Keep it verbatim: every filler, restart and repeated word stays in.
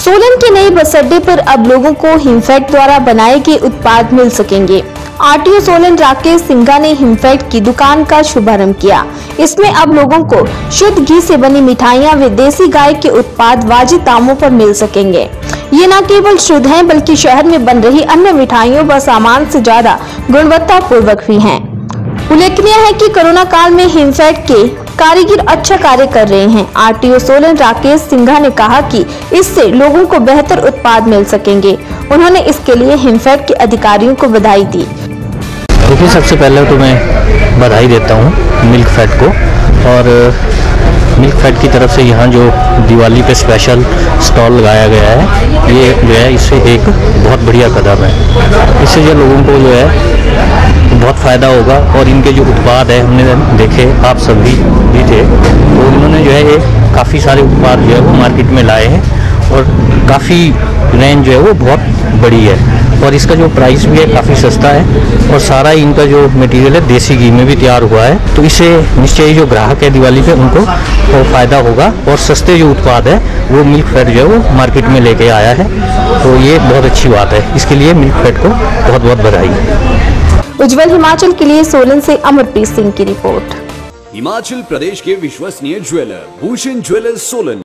सोलन के नए बस अड्डे पर अब लोगों को हिमफेड द्वारा बनाए गए उत्पाद मिल सकेंगे। आरटीओ सोलन राकेश सिंघा ने हिमफेड की दुकान का शुभारंभ किया। इसमें अब लोगों को शुद्ध घी से बनी मिठाइयां व देसी गाय के उत्पाद वाजिब दामों पर मिल सकेंगे। ये न केवल शुद्ध हैं बल्कि शहर में बन रही अन्य मिठाइयों व सामान से ज्यादा गुणवत्ता पूर्वक भी हैं। उल्लेखनीय है कि कोरोना काल में हिमफेड के कारीगर अच्छा कार्य कर रहे हैं। आरटीओ सोलन राकेश सिंघा ने कहा कि इससे लोगों को बेहतर उत्पाद मिल सकेंगे। उन्होंने इसके लिए हिमफेड के अधिकारियों को बधाई दी। देखिए, सबसे पहले तो मैं बधाई देता हूँ मिल्क फेड को, और मिल्क फेड की तरफ से यहाँ जो दिवाली पे स्पेशल स्टॉल लगाया गया है, ये जो है इससे एक बहुत बढ़िया कदम है। इससे जो लोगों को जो है बहुत फ़ायदा होगा, और इनके जो उत्पाद है हमने देखे, आप सभी भी थे, तो इन्होंने जो है ये काफ़ी सारे उत्पाद जो है वो मार्केट में लाए हैं, और काफ़ी रेंज जो है वो बहुत बड़ी है, और इसका जो प्राइस भी है काफ़ी सस्ता है, और सारा इनका जो मटेरियल है देसी घी में भी तैयार हुआ है। तो इससे निश्चय ही जो ग्राहक है दिवाली पे उनको वो फ़ायदा होगा, और सस्ते जो उत्पाद है वो मिल्क फेड जो है वो मार्केट में लेके आया है। तो ये बहुत अच्छी बात है, इसके लिए मिल्क फेड को बहुत बहुत बधाई। उज्जवल हिमाचल के लिए सोलन से अमरप्रीत सिंह की रिपोर्ट। हिमाचल प्रदेश के विश्वसनीय ज्वेलर भूषण ज्वेलर्स सोलन।